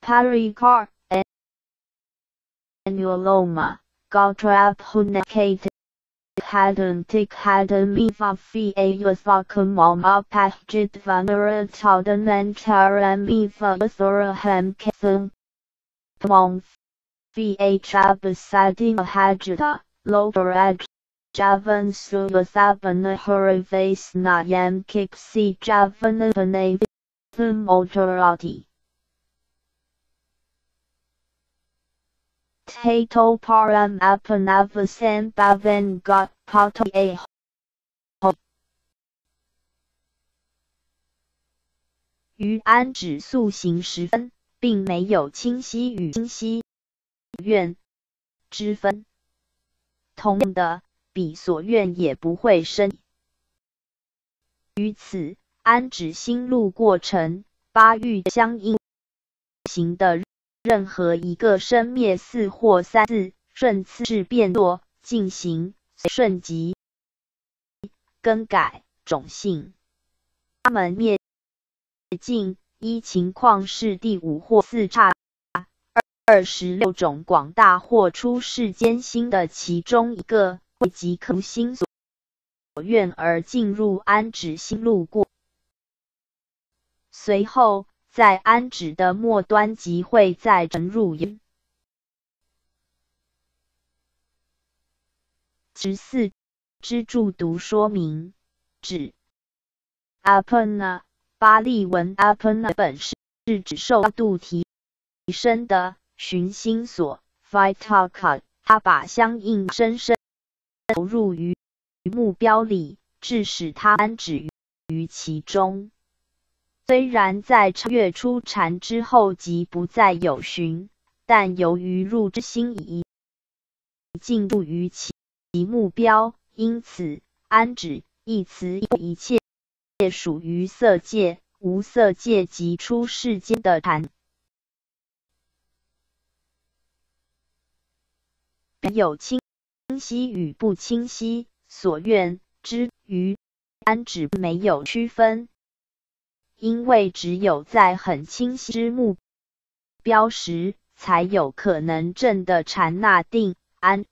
Pericarp annuloma, Galtrapunecate Hadentic Hademiva Fiausvacumoma Pagit Vanera Taudenantaramiva Thoraham Cathan Pong Fiachabasadin Hajita, Logarad Javan Sulathabana Hurivas Nayam Kiksi Javana Panavi Motorati Tato Param Apanavasan Bavan Got Pato A 于氨酯塑形时分，并没有清晰与清晰院之分。同样的，比所愿也不会生。于此，氨酯新路过程八域相应行的任何一个生灭4或3次顺次式变作进行，顺即更改种性。它们灭尽依情况是第5或4刹26种广大或出世间心的其中一个，为即可心所愿而进入氨酯心路过。随后，在氨酯的末端即会再沉入盐。14之注读说明：指 apana 巴利文 apana 本是指受度提升的寻心所 vitaka， 它把相应深深投入于目标里，致使它安止于其中。虽然在超越出禅之后即不再有寻，但由于入之心已进入于其目标，因此安止一词一切属于色界、无色界及出世间的禅。有清晰与不清晰，所愿之于安止没有区分，因为只有在很清晰之目标时，才有可能证的禅那定安。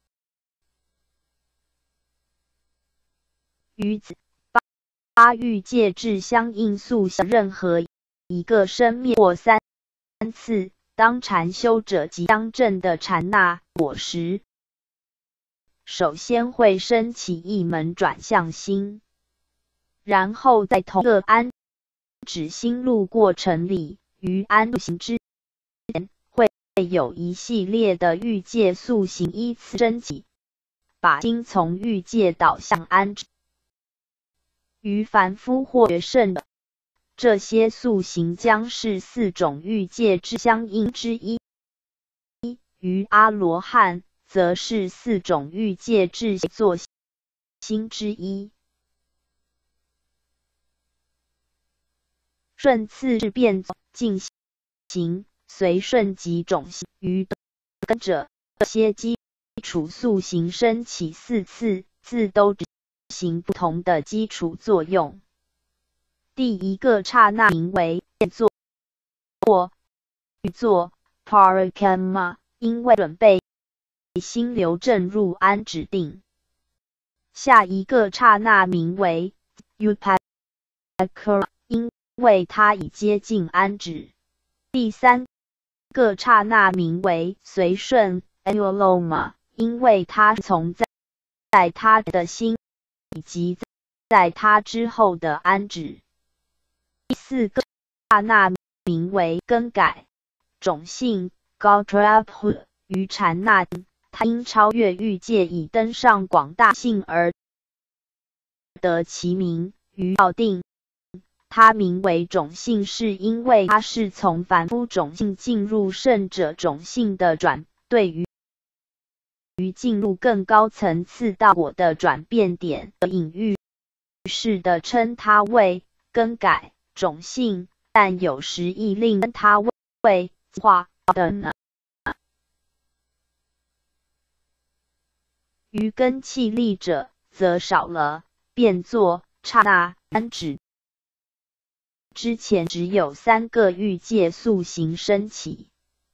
于此八欲界至相应速效任何一个生灭或3次，当禅修者即将证的禅那果时，首先会升起一门转向心，然后在同个安止心路过程里，于安住行之前，会有一系列的欲界速行依次升起，把心从欲界导向安止。于凡夫或觉圣者，这些速行将是4种欲界之相应之一；于阿罗汉，则是4种欲界之作心之一。顺次式变进行，随顺即种性。于跟者，这些基础速行升起4次，自都执行不同的基础作用。第一个刹那名为变作或欲作 Parikama， 因为准备心流正入安止定。下一个刹那名为 Upakara， 因为它已接近安止。第三个刹那名为随顺 Anuloma， 因为它从在他的心以及在他之后的安止。第四个刹那名为更改种性 Galtrapu， 于禅那他因超越欲界已登上广大性而得其名。于要定它名为种性，是因为它是从凡夫种性进入圣者种性的转，对于进入更高层次道果的转变点的隐喻式的称它为更改种性，但有时亦令它为化等。于根气力者，则少了变作刹那安止之前只有3个欲界速行升起。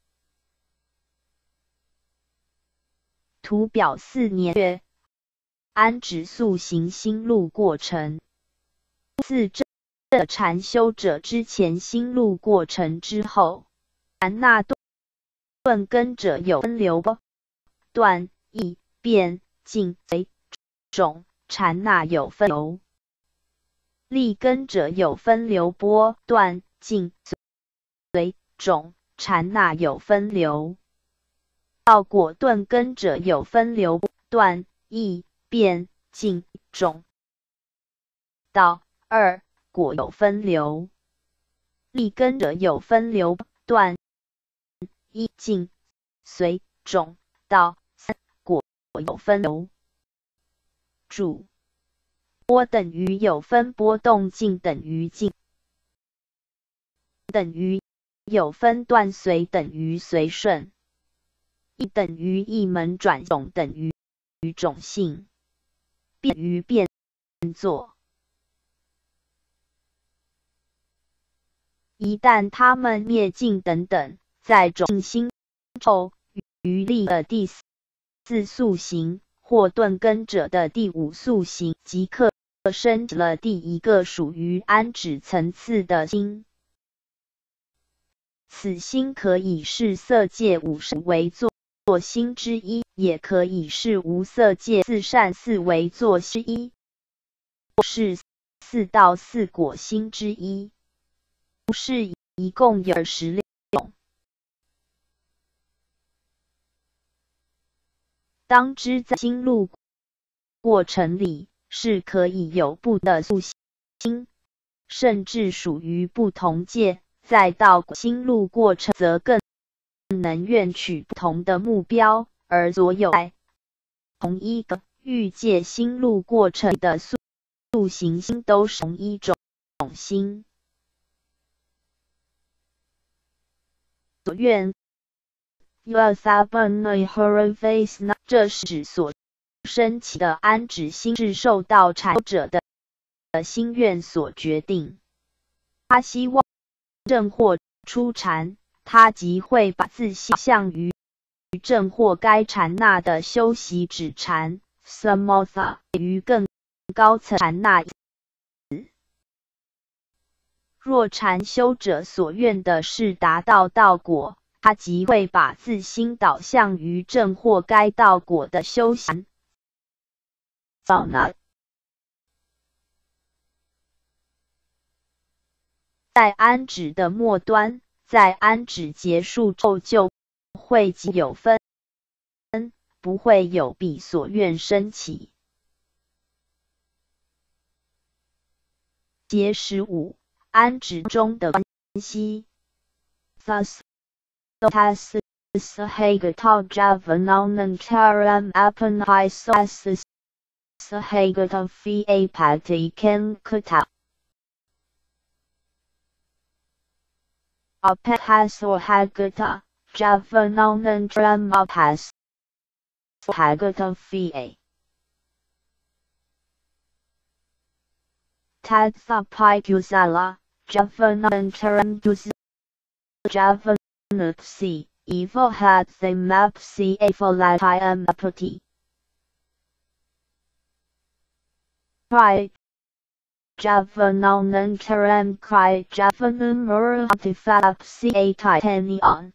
图表4年月安止速行心路过程。4这禅修者之前心路过程之后，禅那顿根者有分流断易变静随种，禅那有分流。立根者有分流波断静随种，禅那有分流。到果顿根者有分流断易变静种。到2果有分流。立根者有分流断易静随种。到3果有分流。注：波等于有分波动，静等于静等于有分断，随等于随顺，一等于一门转，种等于种性，变于变作。一旦它们灭尽等等，在种心后，于立的第4速行或顿根者的第5速行，即刻升起了第一个属于安止层次的心。此心可以是色界50为作心之一，也可以是无色界4善4为作之一，或是4到4果心之一。是一共有16种。当知在心路过程里是可以有不同的速心，甚至属于不同界，再到心路过程则更能愿取不同的目标，而所有在同一个欲界心路过程的速行心都是同一种心。所愿这是指所升起的安止心是受到禅者的心愿所决定。他希望证获出禅，他即会把自性向于证获该禅那的修习止禅 samatha 于更高层禅那。若禅修者所愿的是达到道果，他即会把自心导向于证获该道果的修行。在安止的末端，在安止结束后就会即有分，不会有彼所愿升起。节15安止中的关系。Thus, tas sahagata javananantaram apanhis sahagata fi patikan kata. Apahas or hagata javananantaram apas hagata fi Tadthapai kusala, Javanantaram dus Javanupsi, Evo had the map C Avalatai Apati. Cry Javanantaram cry Javanumur Antifap C A Titanion.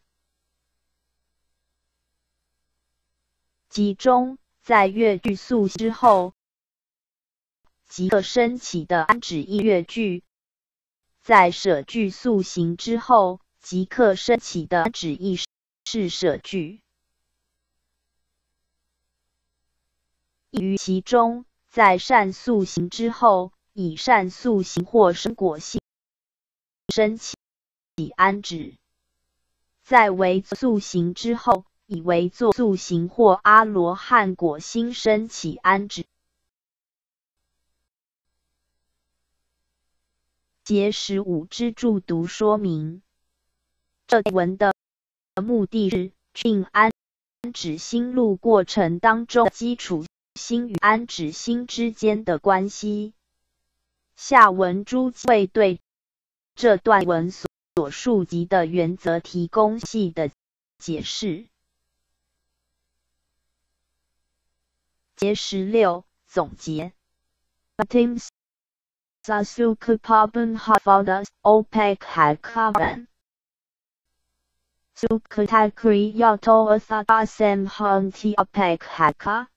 集中在越句速之后。即刻升起的安止意乐句，在舍句速行之后，即刻升起的安止意是舍句。于其中，在善速行之后，以善速行或生果性升起安止；在为速行之后，以为作速行或阿罗汉果心升起安止。节15之注读说明。这文的目的是确安止心路过程当中基础心与安止心之间的关系。下文诸会对这段文所述及的原则提供细的解释。节16总结。Tim Sasuke Papan Hafaldas OPEC Hakavan Sukatakri Yato Athatasem Hanti OPEC Haka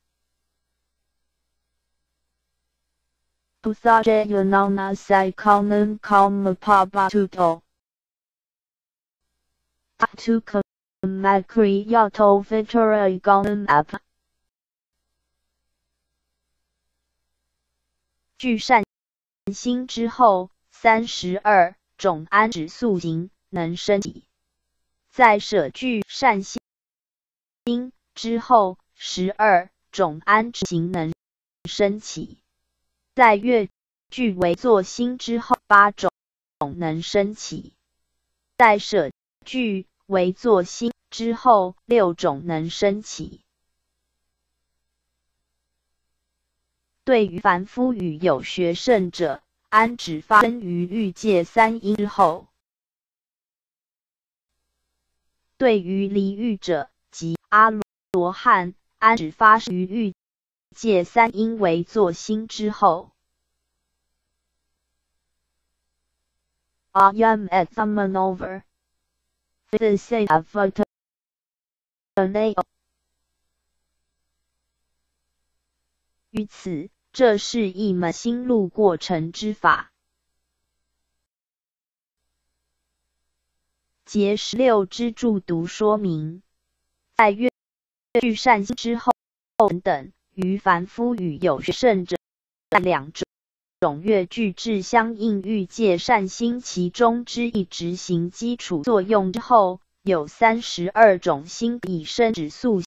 Pusage Yanana Saikonan Kalmapabatuto Tatuka Makri Yato Vitura Igonan App聚善心之后，32种胺酯塑形能升起；在舍聚善心之后，12种胺酯形能升起；在越聚为作心之后，8种能升起；在舍聚为作心之后，6种能升起。对于凡夫与有学圣者，胺酯发生于欲界3因之后；对于离欲者即阿罗汉，胺酯发生于欲界3因为作心之后。Ayam et Thamanover Visay Avataneo 于此，这是一门心路过程之法。节16之注读说明，在越聚善心之后等，于凡夫与有学圣者两种越聚至相应欲界善心其中之一执行基础作用之后，有32种心以生止速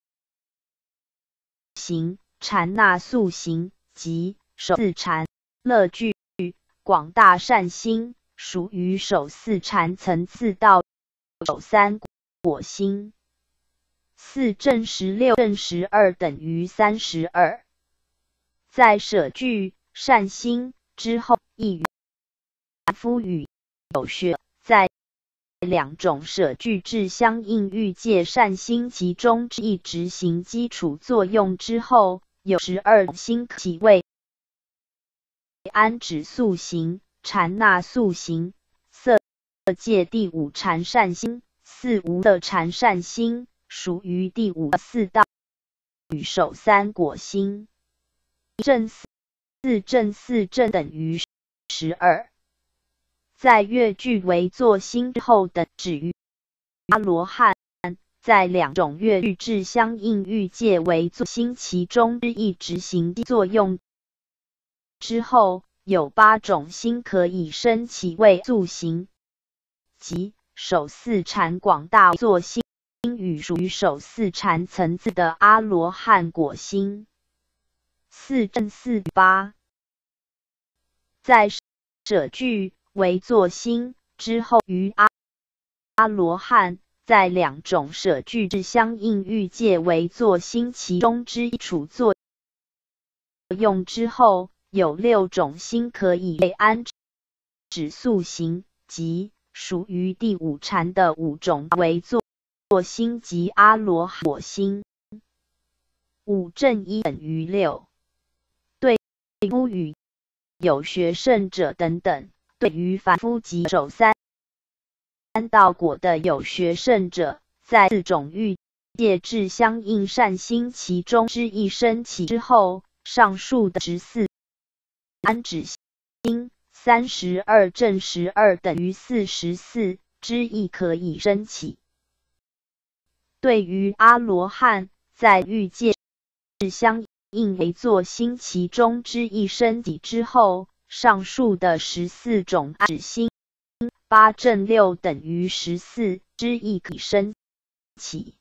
行、禅那速行及首四禅、乐聚、广大善心，属于首四禅层次到首三果心。4正16正12等于32。在舍聚善心之后，亦于凡夫与有学在两种舍聚至相应欲界善心其中之一执行基础作用之后，有12种心起为胺酯速行、禅那速行、色界第5禅善心、4无色禅善心，属于第5、4道与首三果心。正4正4正等于12。在越聚为作心之后等止于阿罗汉，在两种越聚至相应欲界为作心其中之一执行作用之后，有8种心可以升起为速行，即首四禅广大作心与属于首四禅层次的阿罗汉果心。4正4 8。在舍聚为作心之后，于阿罗汉在两种舍聚至相应欲界为作心其中之一处作用之后，有6种心可以被胺酯速行，即属于第5禅的5种为作心及阿罗汉果心。5正1等于6。对夫与有学圣者等等，对于凡夫及首三道果的有学圣者，在4种欲界至相应善心其中之一升起之后，上述的14胺酯心32正12等于44之一可以升起。对于阿罗汉，在欲界至相应为作心其中之一升起之后，上述的14种胺酯心8正6等于14之一可以升起。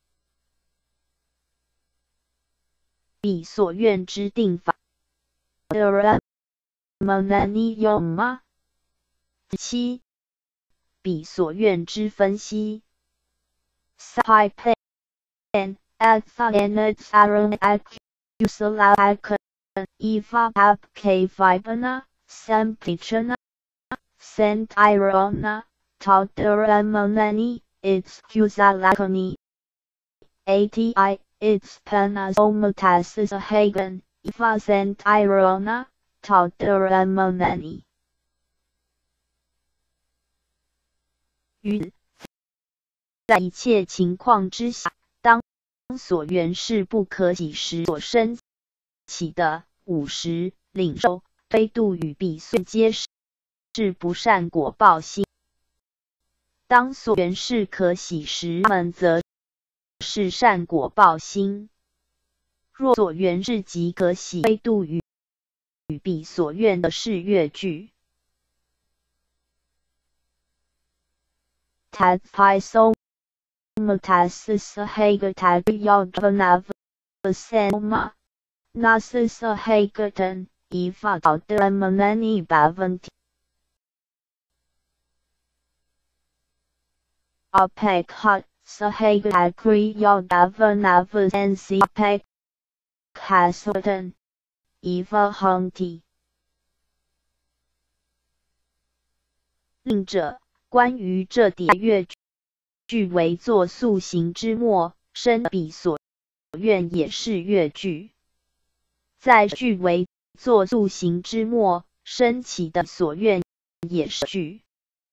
彼所愿之定法。7. 彼所愿之分析。Eva K Vibana Sampichana Sentirona, Tauteremonani, Excusa laconi. ATI, its Panasomatas Hagen, Iva Sentirona, Tauteremonani. 于在一切情况之下，当所缘是不可洗时所生起的50领受推度与必遂皆是不善果报心。当所缘是可洗时，们则是善果报心。若所缘是即可洗推度与必所愿的是乐句。Tad Piso Metasis Hagatan Yodvanavasema Nasis Hagatan Eva Aldermanani Bavanti Apek Hot Sahagatagri Yodavanavansi Apek Hasatan Eva Hunti 另者关于这点乐句为作速行之末，生彼所愿也是乐句。在句为作速行之末，生起的所愿也是句。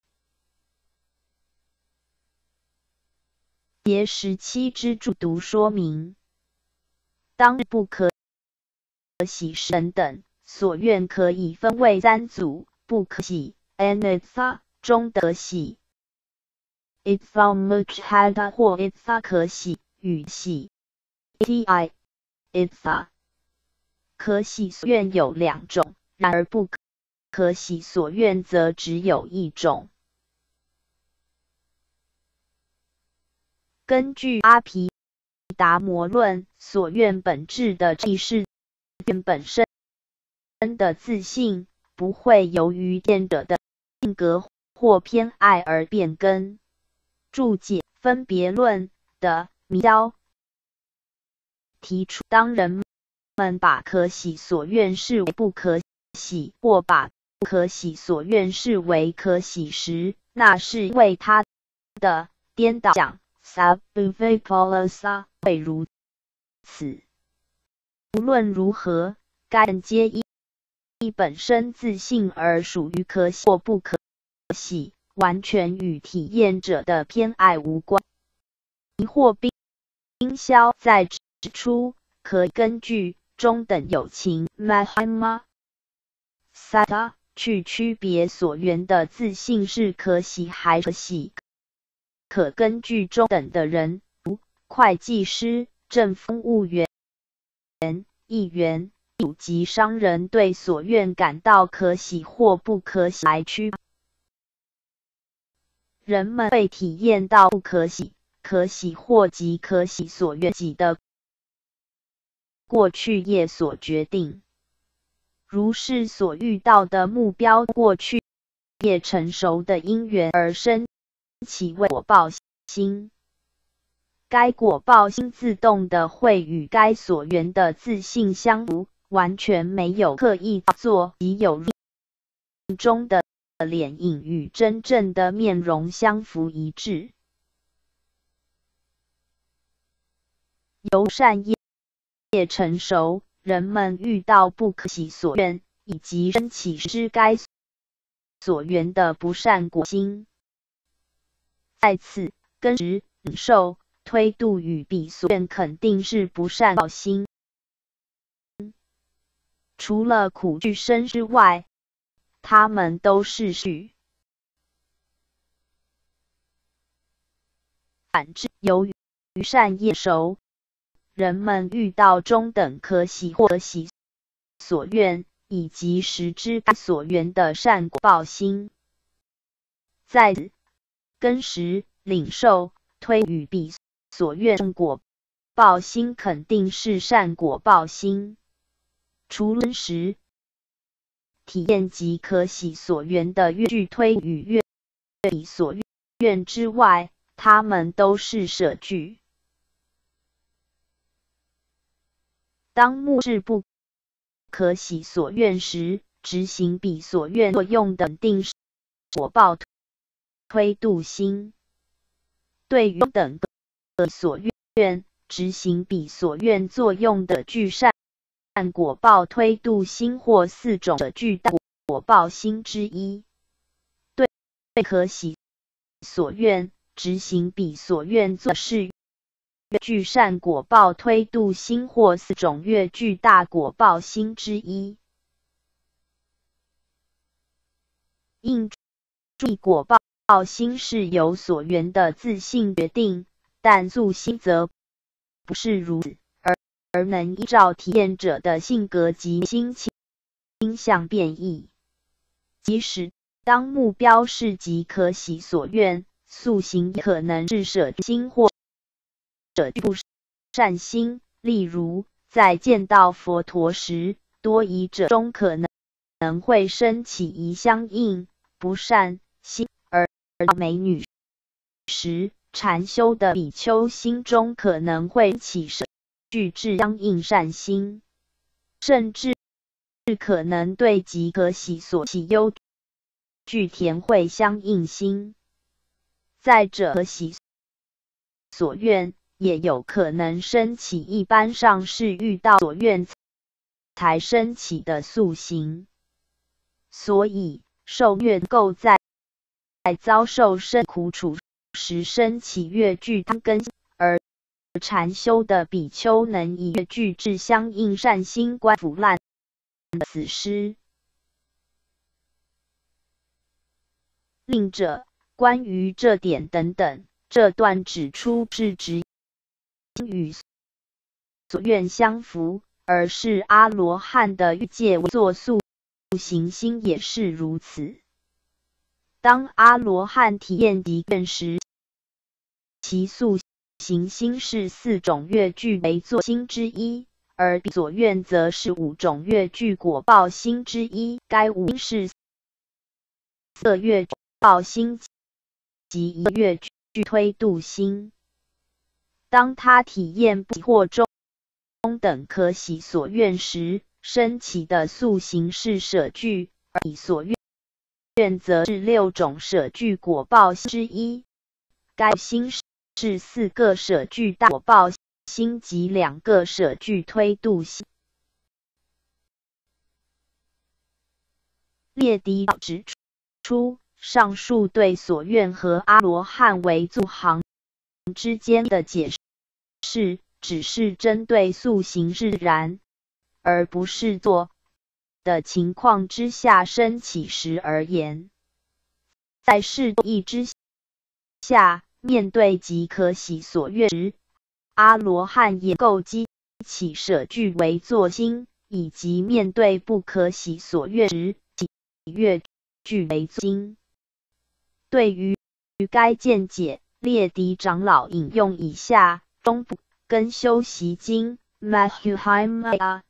节17之注读说明，当不可洗时等所愿可以分为3组：不可洗 anitha 中得洗 itha mujhada 或 itha 可洗与洗 ti itha 可洗所愿有2种，然而不可洗所愿则只有1种。根据阿毗达摩论，所愿本质的意是愿本身的自性，不会由于见者的性格或偏爱而变更。注解分别论的迷焦提出，当人们把可洗所愿视为不可洗，或把不可洗所愿视为可洗时，那是因为他的颠倒想 Sabuvipalasa 会如此。无论如何，该人皆依本身自性而属于可洗或不可洗，完全与体验者的偏爱无关。疑惑冰消再指出，可根据中等有情 Mahima Sata 去区别所缘的自性是可洗还可洗。可根据中等的人，如会计师、政风务员、议员、主及商人对所愿感到可洗或不可洗来区别。人们会体验到不可洗、可洗或即可洗所愿己的过去业所决定。如是所遇到的目标过去业成熟的因缘而生起为果报心，该果报心自动的会与该所缘的自性相符，完全没有刻意做，即有如中的脸影与真正的面容相符一致。由善业成熟，人们遇到不可洗所愿，以及生起知该所缘的不善果心。在此根时领受推度与彼所愿肯定是不善报心。除了苦具生之外，他们都是序。反之，由于善业熟，人们遇到中等可洗或可洗所愿，以及实知该所缘的善果报心。在此根时领受推与彼所愿果报心肯定是善果报心。除了时体验及可洗所缘的乐句推与乐彼所愿之外，他们都是舍句。当目视不可洗所愿时，执行彼所愿作用等定果报推度心。对于等个所愿执行比所愿作用的具善果报推度心或4种的具大果报心之一，对可喜所愿执行比所愿作是具善果报推度心或4种越具大果报心之一。应注意果报心是由所缘的自性决定，但宿心则不是如此，而能依照体验者的性格及心情倾向变异。即使当目标是即可喜所愿，宿行也可能是舍心或者不善心。例如，在见到佛陀时，多疑者中可能会升起疑相应不善心，而到美女时，禅修的比丘心中可能会起舍具至相应善心，甚至可能对即可喜所起忧具田会相应心。再者，可喜所愿也有可能升起一般上是遇到所愿才升起的宿行，所以受愿垢在遭受生苦楚时升起越具贪根心，而禅修的比丘能以越具至相应善心观腐烂的死尸。另者关于这点等等，这段指出是指与所愿相符，而是阿罗汉的欲界作宿行心也是如此。当阿罗汉体验敌愿时，其宿行心是4种越具为作心之一，而比所愿则是5种越具果报心之一。该5心是色越具报心及一越具推度心。当他体验不喜或中等可喜所愿时，升起的宿行是舍具，而以所愿则是6种舍具果报心之一。该心是4个舍具大果报心及2个舍具推度心。列迪指出，上述对所愿和阿罗汉为宿行之间的解释，只是针对宿行自然，而不是作的情况之下升起时而言。在适意之下，面对即可喜所愿时，阿罗汉也够激起舍具为作心，以及面对不可喜所愿时，即越具为作心。对于该见解，列迪长老引用以下中部根修习经 Matthew Himaya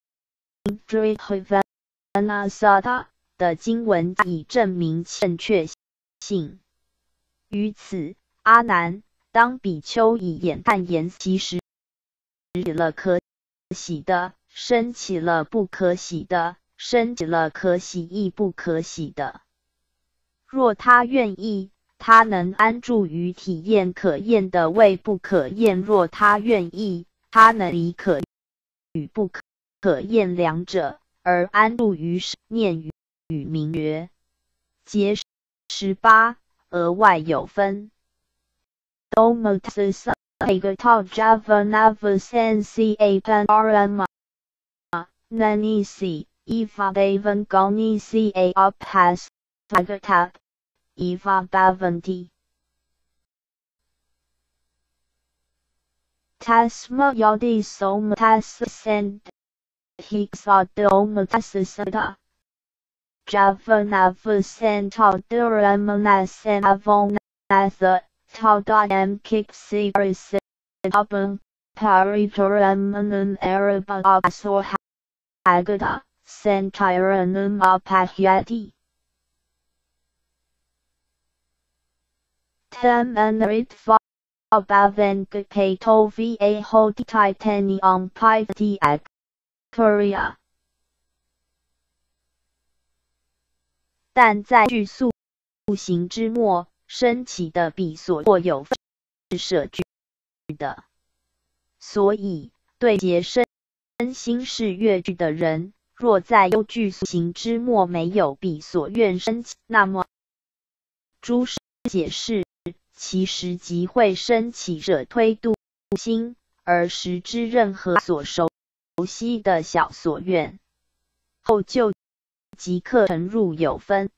Indrivanasata 的经文以证明正确性。于此，阿难，当比丘以眼看言其时，起了可喜的，升起了不可喜的，升起了可喜亦不可喜的。若他愿意，他能安住于体验可厌的为不可厌；若他愿意，他能以可与不可厌两者而安住于念与名曰。节18额外有分。Domatis Agata Javanavasansi Apanarama Nanisi Eva Devan Gonisi A Upas Agatap Eva Bavanti Tasma Yadi Somatasasend Hixadomatasasada Javanavasan Duramanas Avonatha Taudayam Kixiris Abum Paripuramanum Araba Absor Agata Sentiranum Apahyati Temanrit Bavan Kato Va Hoti Titanium Pivati Ag Korea 但在具宿行之末升起的比所或有分是舍据的。所以对结身心是越据的人，若在幽具速行之末没有比所愿升起，那么诸释解释其实即会升起者推度心，而实之任何所熟悉的小所愿，后就即刻沉入有分。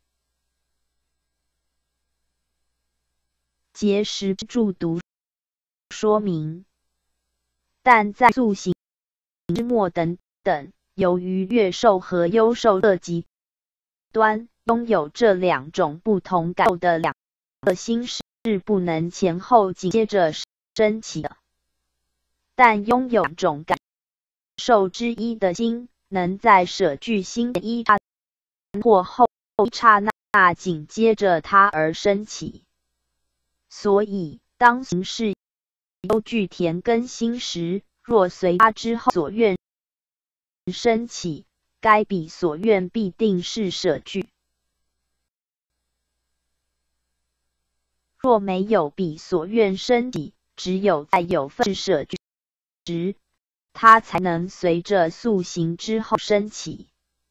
结实注读说明，但在速行之末等等，由于乐受和幽受各极端拥有这两种不同感受的两个心是不能前后紧接着升起的，但拥有两种感受之一的心，能在舍据心的一刹或后一刹那紧接着它而升起。所以当行是幽具田根心时，若随它之后所愿升起，该彼所愿必定是舍据。若没有彼所愿升起，只有在有分是舍据时，它才能随着速行之后升起。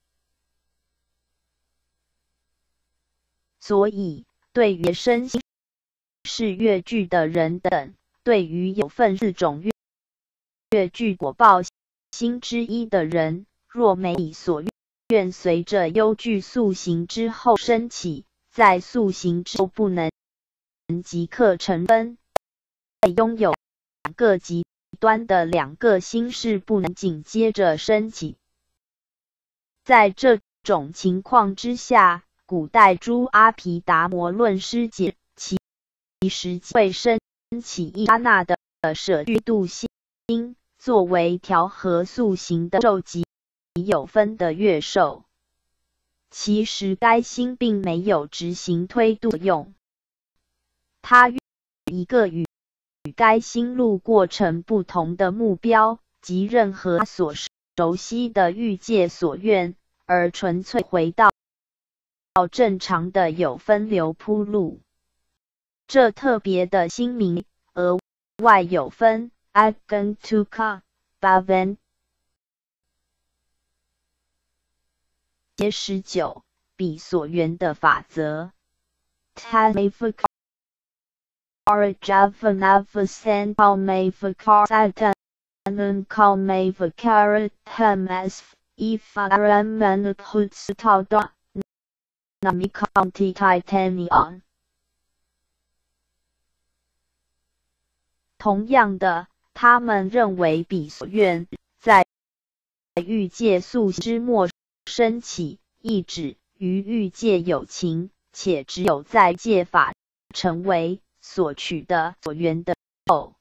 所以对于身心是越具的人等，对于有分四种越具果报心之一的人，若没以所愿随着幽具速行之后升起，在速行之后不能即刻成分，拥有两个极端的两个心是不能紧接着升起。在这种情况之下，古代诸阿毗达摩论师解其实会升起一刹那的舍据度心，作为调和速行的受及有分的乐受。其实该心并没有执行推度用，它一个与该心路过程不同的目标，即任何所熟悉的欲界所愿，而纯粹回到正常的有分流铺路。这特别的心名额外有分 Agantuka Bhavan。节19彼所缘的法则。Talmafakar Javanavasan Kalmafakar Satan Kalmafakar Tamasf Ifaraman Hutsutauda Namikanti Titanion。同样的，他们认为彼所愿在欲界速之末升起，意指于欲界有情，且只有在界法成为所取的所缘的后。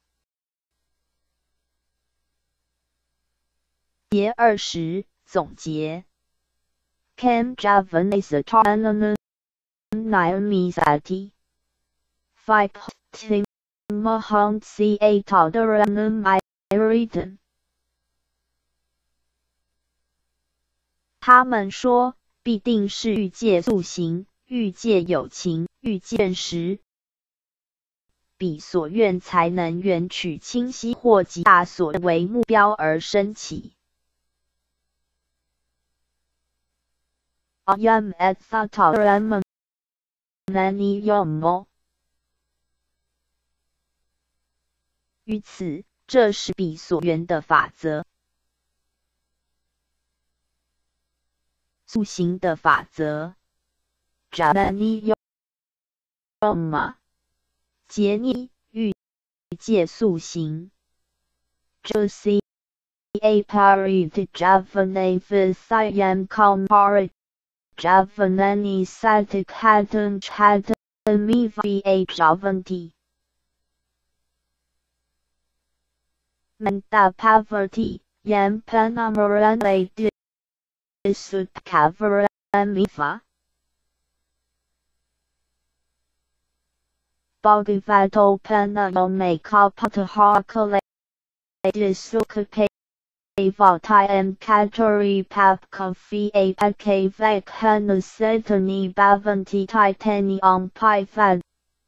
节20总结。Kam Javanasatana Nayamisati Five Mahang Ca Tadaranam Iritan。他们说，必定是欲界速行，欲界有情，欲界时，彼所愿才能缘取清晰或极大所为目标而升起。Ayam Athataraman Naniyamo。于此，这是彼所缘的法则。速行的法则。Jananiyama。劫逆欲界速行。Josi Aparit Javanavithayam Kalmarit Javanani Satik Hatan Chatan Miva Javanti。Menta Pavarti Yam Panamaran Lady Sut Kavaramifa Bhagavato Panayome Kapatahakale Sukape Voltaire Category Pap Coffee APK Vec Hanussetani Bavanti Titanium Python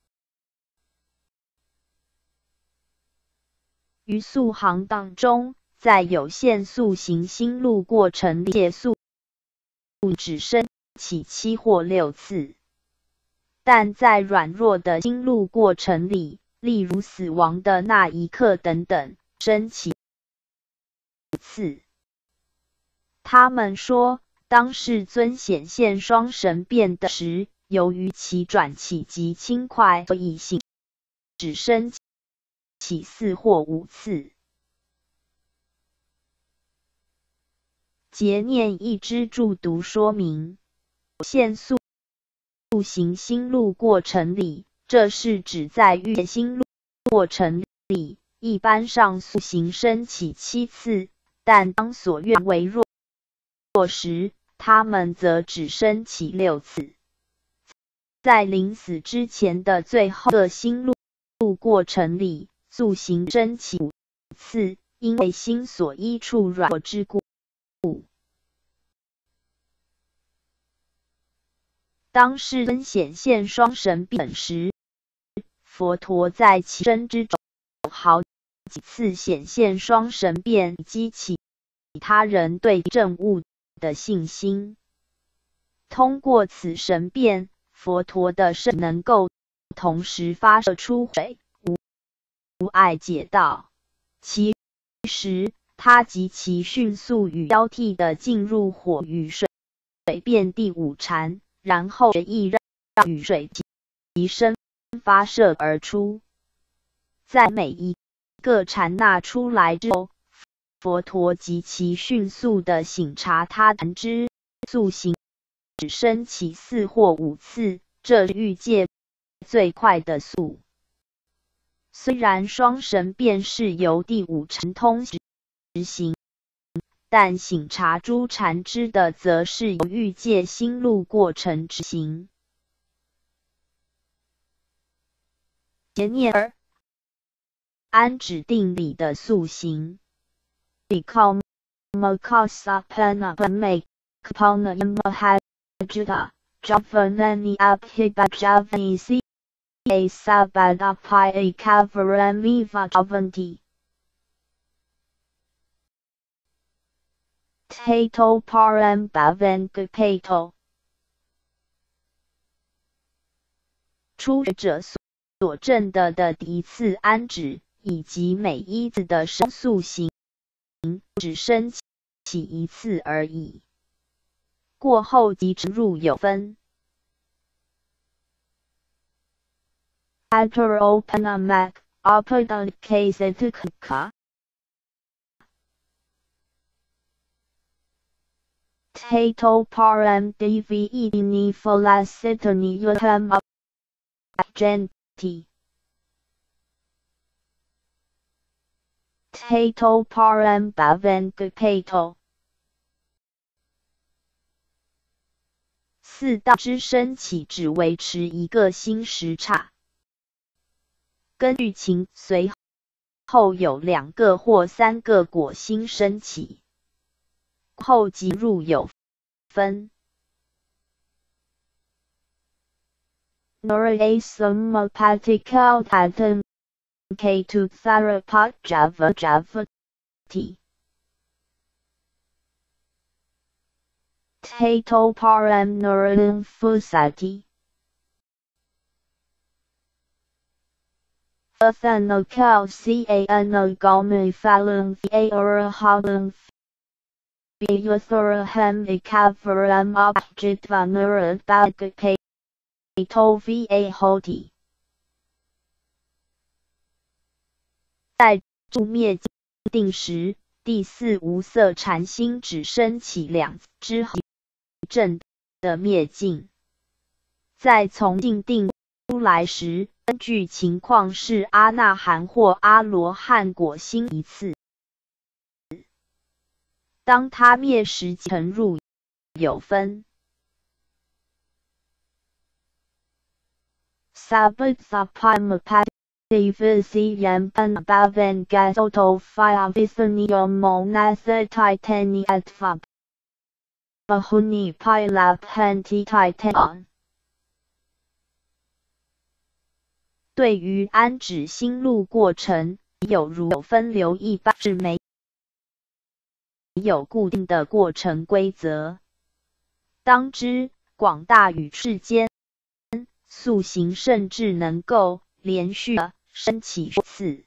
于速航当中，在有限速行心路过程里，速只升起7或6次，但在软弱的心路过程里，例如死亡的那一刻等等，升起5次。他们说，当世尊显现双神变的时，由于其转起极轻快，所以心只升起4或5次。结念一支注读说明，有限速行心路过程里，这是指在预心路过程里，一般上速行升起7次，但当所愿为弱时，它们则只升起6次。在临死之前的最后个心路过程里，速行升起5次，因为心所依处软弱之故。当世尊显现双神变时，佛陀在其身之中好几次显现双神变，激起他人对证悟的信心。通过此神变，佛陀的身能够同时发射出水、无碍解道。其实，他极其迅速与交替地进入火与水变第5禅，然后决意让雨水即身发射而出。在每一个禅那出来之后，佛陀极其迅速地省察他弹之速行只升起4或5次，这是欲界最快的速。虽然双神变是由第5禅通实行，但省察诸禅之的则是由欲界心路过程执行。结念2，安指定理的速行。Become Makasapana make Kapana Yamahajita Javanani Abhiba Javanisi A Sabada Pi A Kavaramiva Javanti Tato Param Bavan Gupato 初学者所证的第一次安止，以及每一字的声速行只升起1次而已，过后即沉入有分。After open a Mac, open the case to Kaka. Tato param dve ni folacetani yuham agenti. Tato param bavan gupato. 4道之升起只维持一个心时刹。根据情随后有2个或3个果心升起，后即入有分。Nor a summapatikal tatum k to tharapat java javati. Tato param nurum fusati. Athano cal cano gome falum va arahabum Beuthoraham ikavaram objitvanura bagate to va hoti 在住灭定时，第4无色禅心只升起2之后正的灭尽。在从静定出来时，根据情况是阿那含或阿罗汉果心1次。当他灭时沉入有分。Sabat sapimapati Divisiam Panbaven Gasoto Fire Visanium Monather Titani at Fab Bahuni Pilap Hanti Titan。 对于氨酯新路过程，有如分流一般，是没有固定的过程规则。当知广大宇世间塑形甚至能够连续地升起数次。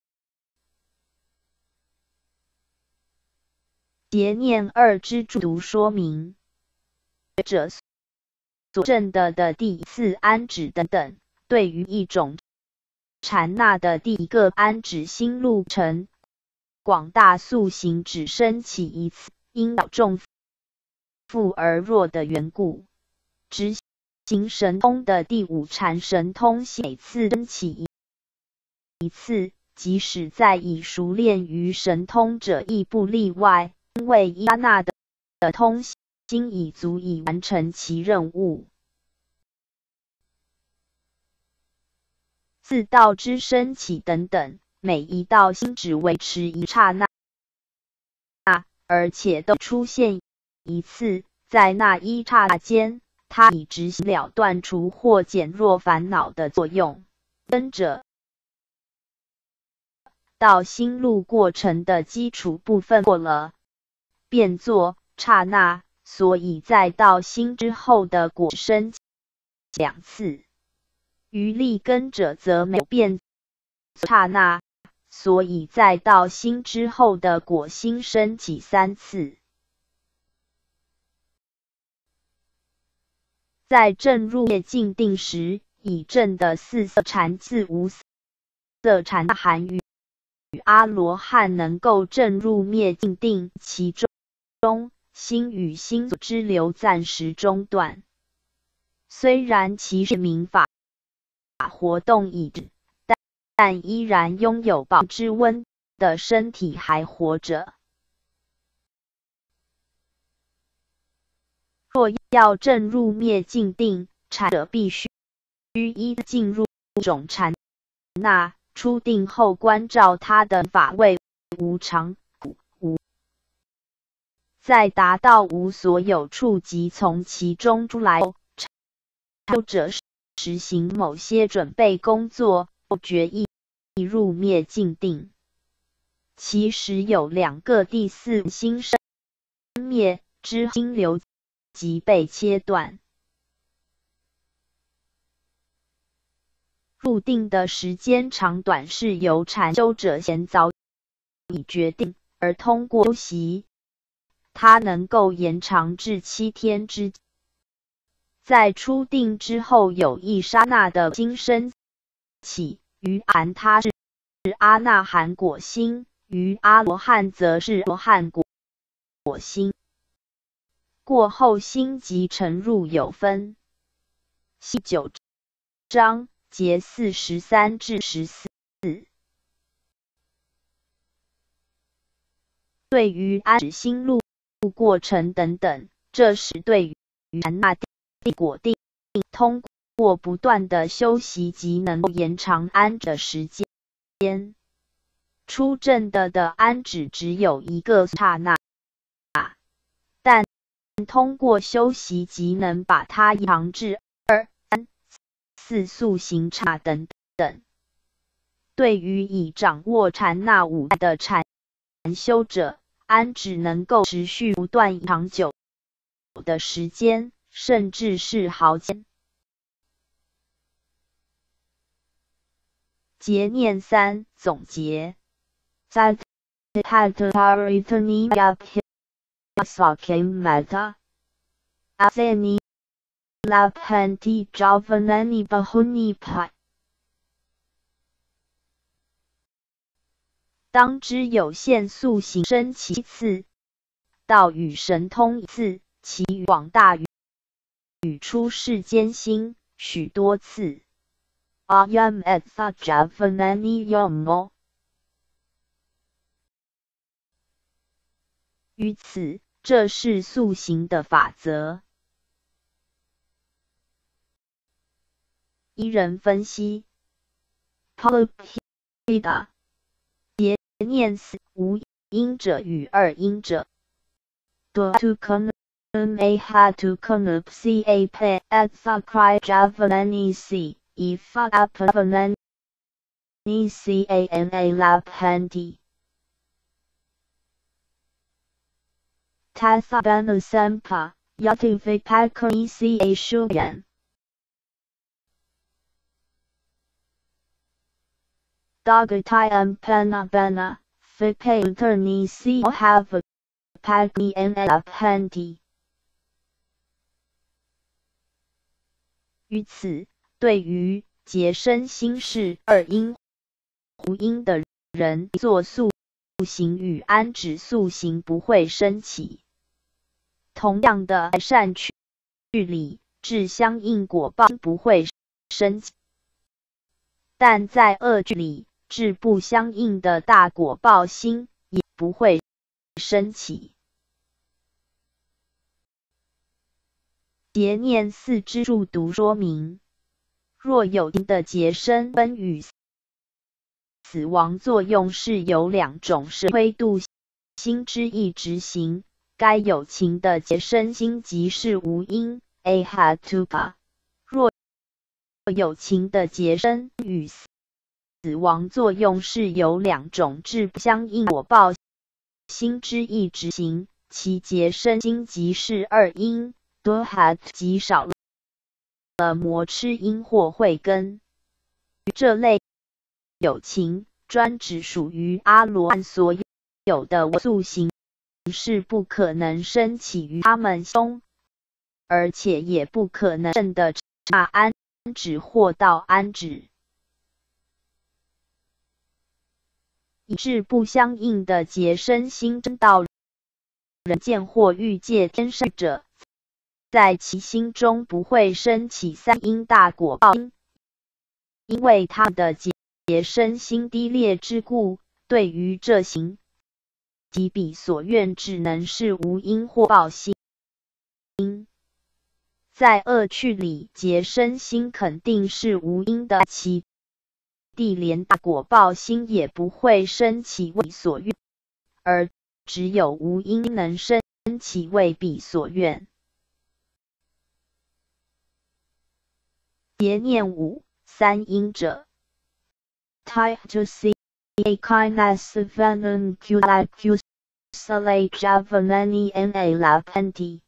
结念二之注读说明，者所证的第一次氨酯等等，对于一种禅那的第一个氨酯新路程，广大塑形只升起一次，因重复而弱的缘故，执行神通的第五禅神通每次升起一次，即使在已熟练于神通者亦不例外，因为伊那的通心已足以完成其任务。自道之升起等等，每一道心只维持一刹那，而且都出现一次，在那一刹那间，它已执行了断除或减弱烦恼的作用。跟着到心路过程的基础部分过了，变作刹那，所以在到心之后的果升两次。于立根者则没有变刹那，所以在到心之后的果心升起三次。在证入灭尽定时，以证的四色禅自无色禅含于阿罗汉能够证入灭尽定，其中心与心所之流暂时中断。虽然其是明法活动已止，但依然拥有宝之温的身体还活着。若要证入灭尽定，禅者必须依进入种禅那，出定后关照他的法位无常无，在达到无所有处即从其中出来后，禅者实行某些准备工作，决意入灭尽定。其实有两个第四心生灭之心流即被切断。入定的时间长短是由禅修者先早已决定，而通过修习，它能够延长至7天之久。在出定之后有一刹那的心升起，于含他是阿那含果心，于阿罗汉则是罗汉果心。过后心即沉入有分。系9章节43至14。对于安止心路过程等等，这时对于禅那定果定，通过不断的修习即能够延长安止的时间。出证的安止只有一个刹那，但通过修习即能把它延长至2、3、4速行刹等等。对于已掌握禅那5的禅修者，安止能够持续不断长久的时间，甚至是毫间。结念3总结。在Hatharitaniya Sakim Mata Asani Laphanti Javanani Bahuni Pai。当知有限速行生7次，道与神通1次，其余广大与出世间心许多次。Ayam etha Javanani Yomo。于此，这是速行的法则。一人分析 polypida。结念4无音者与二音者。Tukanum a hatukanum ca pe at thakrai javanani c ifa apavanani cana laphanti tathabana sempa yati vipakani ca shuyan Dagatai ampana bana vipayutarni c have Pagni laphanti。于此，对于结身心是二音无音的人，做塑形与安止塑形不会升起。同样的，善趣里至相应果报不会升起，但在恶趣里至不相应的大果报心也不会升起。结念4之注读说明：若有情的结身分与死亡作用是由两种是推度心之意执行，该有情的结身心即是无因 ahatupa。若有情的结身与死亡作用是由两种至不相应果报心之意执行，其结身心即是二因。多哈极少了魔痴因或慧根，这类有情专只属于阿罗汉所有的我塑形，是不可能升起于他们中，而且也不可能证得刹安止或道安止。以致不相应的结身心真到人间或欲界天上者，在其心中不会升起三因大果报因，因为他的结身心低劣之故，对于这行及彼所愿只能是无因或报心。在恶趣里，结身心肯定是无因的，其地连大果报心也不会升起为所愿，而只有无因能升起为彼所愿。结念5三因者 Type to see a kindness venom culacus salate javanani na lapenti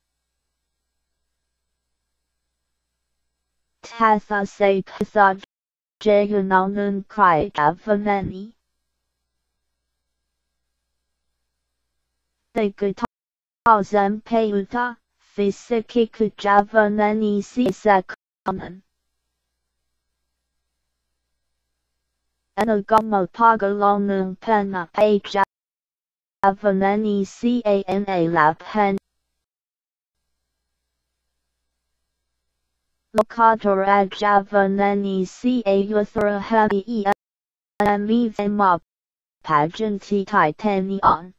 Tatha se pitha jayananun cry javanani The guitar zampayuta Physikiku javanani sisakanan Anagama pagalonum pena page javanani cana laphan Lokatara javanani ca uthra hami amivema pageanti titanion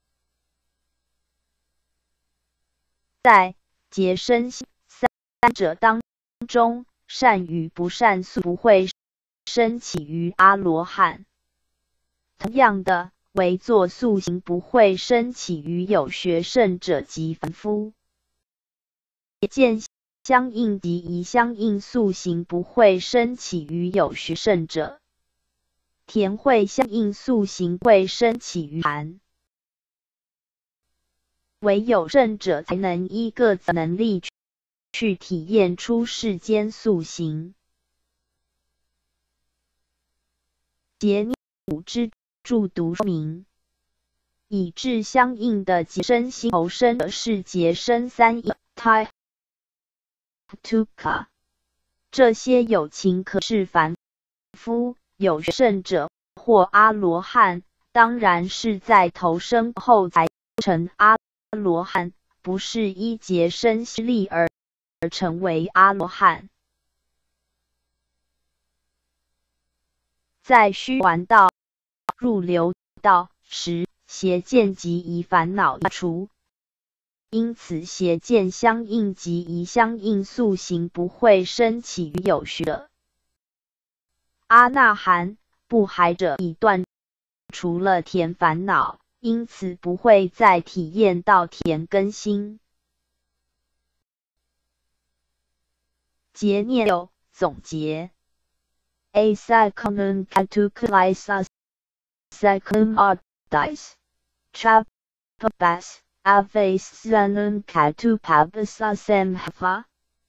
在结身三者当中，善与不善素不会升起于阿罗汉。同样的，唯作素行不会升起于有学圣者及凡夫。见相应及疑相应素行不会升起于有学圣者。田会相应素行会升起于凡。唯有圣者才能依各自能力去体验出世间素行。结念5之注读说明：以致相应的结身心投生者是结身三因 Type Tuka。这些有情可是凡夫、有圣者或阿罗汉，当然是在投生后才成阿罗汉，不是依结身心力而成为阿罗汉。在虚完道入流道时，邪见及疑烦恼一除，因此邪见相应及疑相应素行不会升起于有学者。 阿那含不还者已断除了田烦恼，因此不会再体验到田根心。结念6总结 A second categorizes second orders Chapabas Avasanan Katupabasasam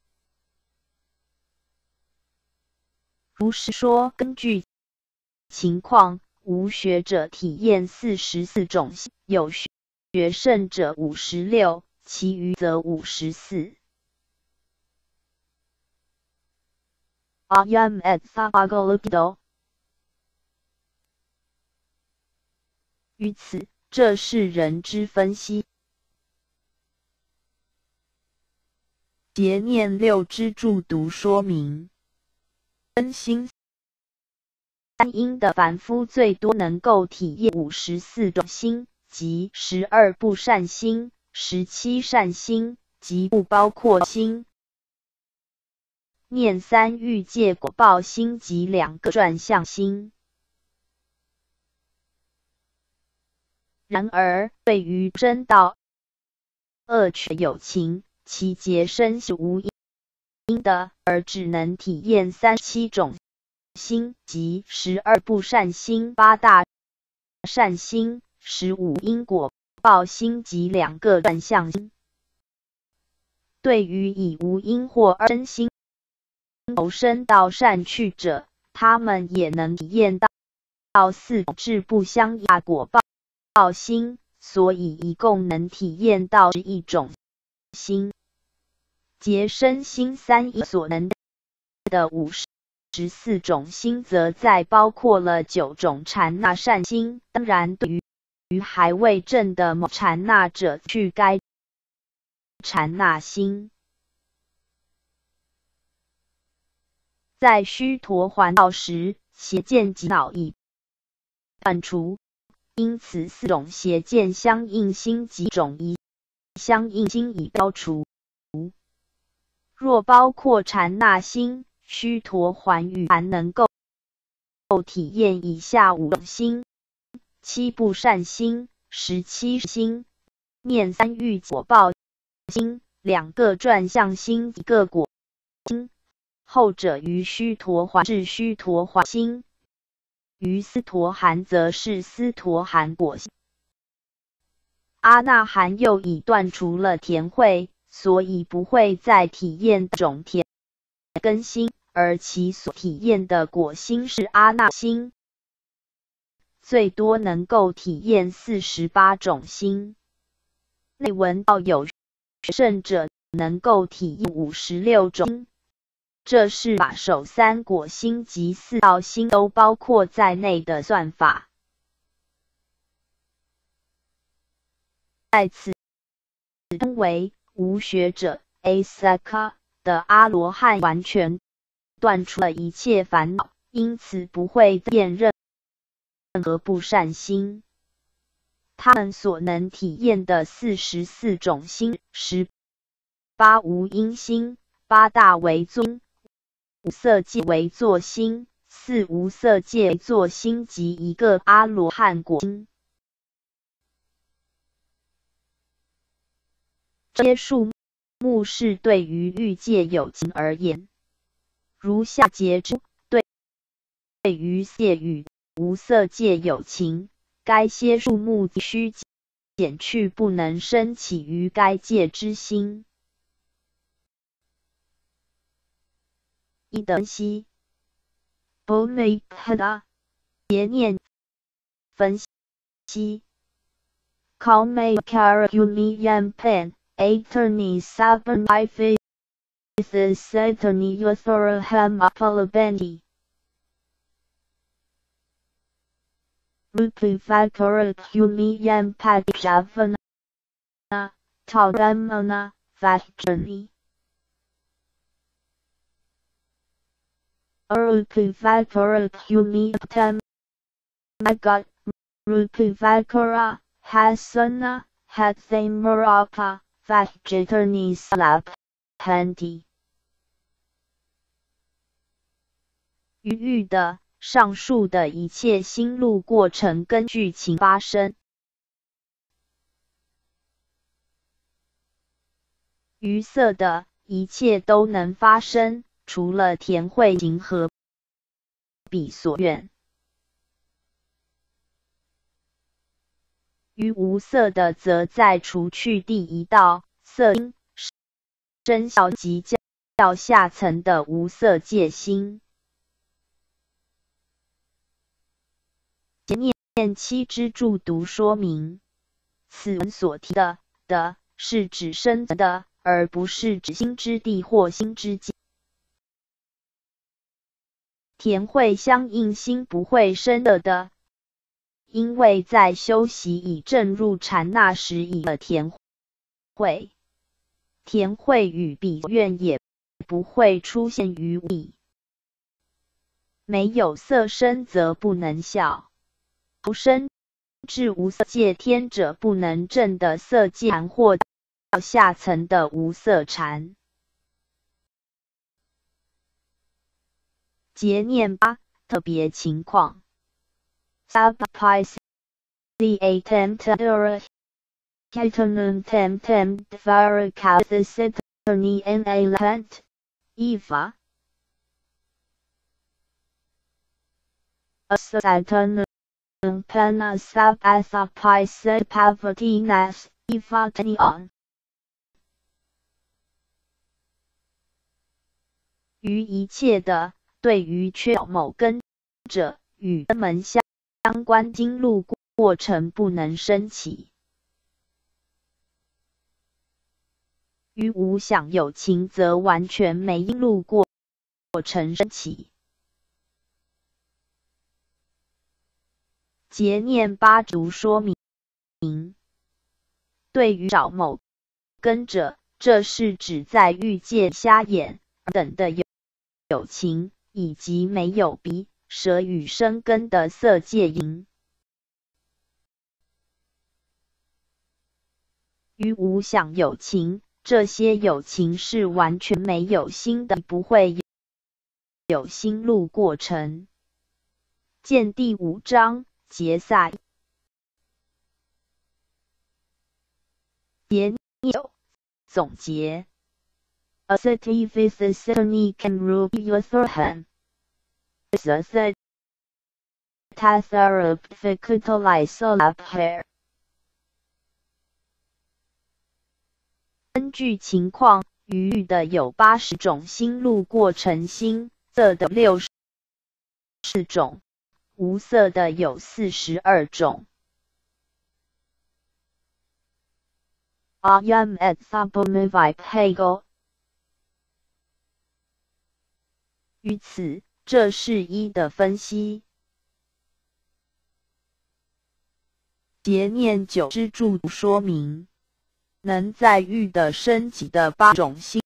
如是说，根据情况，无学者体验44种心，有学圣者56，其余则54。Ayam et Thagolopido。于此，这是人之分析。结念6之注读说明。真心三因的凡夫最多能够体验54种心，即12不善心、17善心，即不包括心。念3欲界果报心及2个转相心。然而，对于真道恶却有情，其结生是无因的，而只能体验37种心，即12不善心、8大善心、15因果报心及2个转相心。对于以无因或真心投身到善趣者，他们也能体验到4种志不相亚果报心，所以一共能体验到11种心。结生心3因所能的54种心，则再包括了9种禅那善心。当然，对于还未证的某禅那者，去该禅那心。在须陀洹道时，邪见及恼已断除，因此4种邪见相应心及种疑相应心已标除。若包括禅那心，须陀洹语还能够体验以下5种心：7不善心、17心、念3欲果报心、2个转相心、1个果心。后者于须陀洹是须陀洹心，于斯陀含则是斯陀含果心。阿那含又已断除了田慧，所以不会再体验种田根心，而其所体验的果心是阿那心，最多能够体验48种心。内文道有圣者能够体验56种心，这是把首3果心及4道心都包括在内的算法。在此称为无学者 Asaka 的阿罗汉完全断除了一切烦恼，因此不会见任何不善心。他们所能体验的44种心，18无因心、8大为作心、5色界为作心、4无色界为作心及1个阿罗汉果心。这些数目是对于欲界有情而言，如下节之对于界与无色界有情，该些数目必须减去，不能生起于该界之心。一的分析 Bhumikpada 结念分析 Kalmakara Union Pen Attorney Saban Life is Attorney Yothoraham Apalabandi Rupivakara Union Pat Javana Tauramana Vajrani Rupivakara Union Magat Rupivakara Hasana Hathamarapa Vajrani Salap Handi 于欲的上述的一切心路过程根据情发生。于色的一切都能发生，除了田慧行和彼所愿。于无色的则在除去第一道色心生效及较下层的无色界心。前面七之注读说明，此文所提的是指生的，而不是指心之地或心之界。田慧相应心不会生的，因为在修习以正入禅那时已了田慧与彼愿也不会出现于理。没有色身则不能效，投身至无色界天者不能证的色界禅或较下层的无色禅。结念八特别情况。Subpice the attempt or Ketanun temtem devaricau the sitoni and element Eva Asatan Pena Subpice Pavatinas Eva Tenion 于一切的对于缺少某根者与根门相关经路过程不能升起。于无想有情则完全没因路过程升起。结念八读说明，对于少某根者，这是指在欲界瞎眼等的有情，以及没有鼻、舌与身根的色界淫。于无想有情，这些有情是完全没有心的，不会有心路过程。见第5章结萨结9总结。Assertive is a certainly can rule your thorn. The third Tatharab difficultize up here. 根据情况，于欲的有80种心路过程心，色的64种，无色的有42种。Ayam et Thabumivai Pego 于此，这是一的分析。结念9之注说明，能在欲的升起的8种心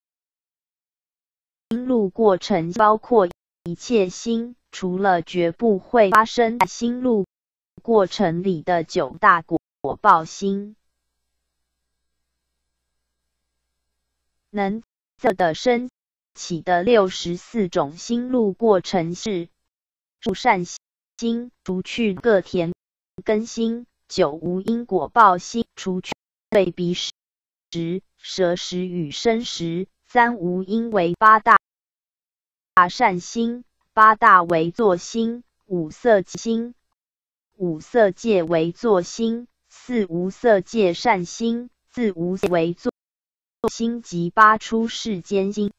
路过程，包括一切心，除了绝不会发生在心路过程里的9大果报心。能色的升起的64种心路过程是助善心，除去各田根心；9无因果报心，除去对鼻识、舌识与身识；3无因为8大善心，8大为作心；5色心，5色界为作心；4无色界善心，4无色为作心及8出世间心。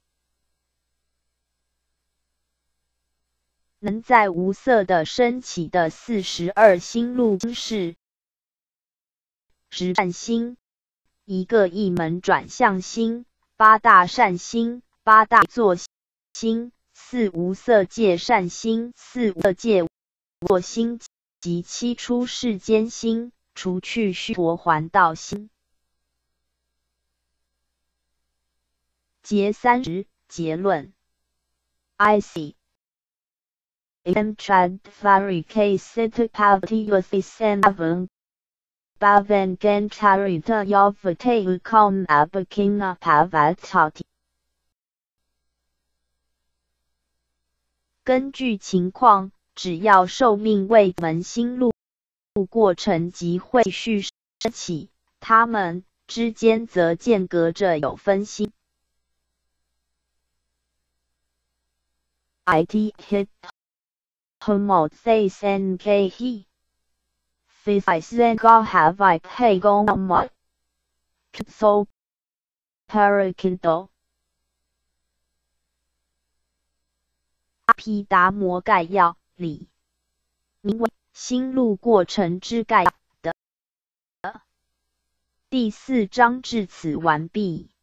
能在无色的升起的42心路是十善心，一个一门转向心，8大善心，8大作心，4无色界善心，4无色界作心及7出世间心，除去须陀洹道心。结30结论 I see am trad fabricated pavati yothisen avun baven gen charita yovate ukom abakina pavatati 根据情况， 只要寿命未门心路过程即会续升起，它们之间则间隔着有分心。It hit homothesis and he physician go have I pay go my so parakindo 阿毗达摩概要里名为心路过程之概要的第4章至此完毕。